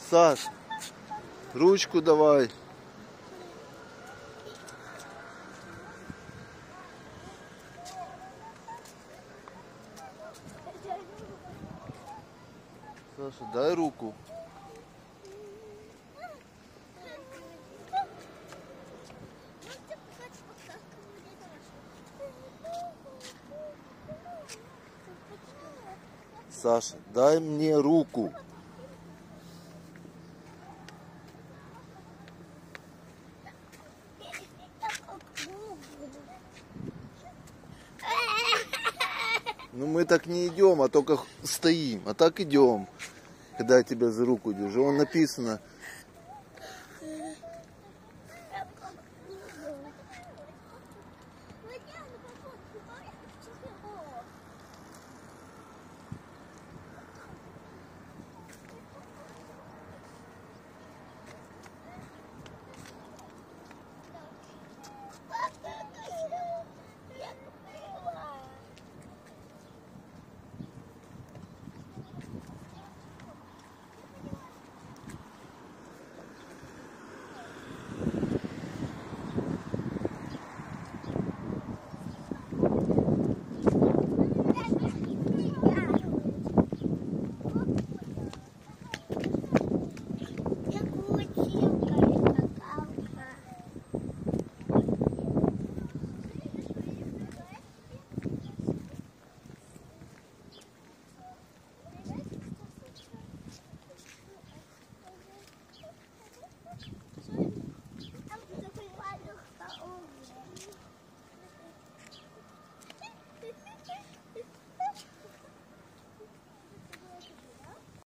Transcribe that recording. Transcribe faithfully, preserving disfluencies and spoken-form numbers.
Саш, ручку давай. Саша, дай руку. Саша, дай мне руку. Ну мы так не идем, а только стоим. А так идем, когда я тебя за руку держу. Вон написано,